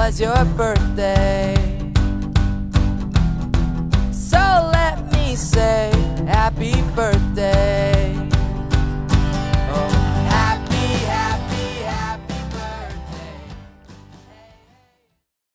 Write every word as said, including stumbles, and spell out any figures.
was your birthday. So let me say happy birthday.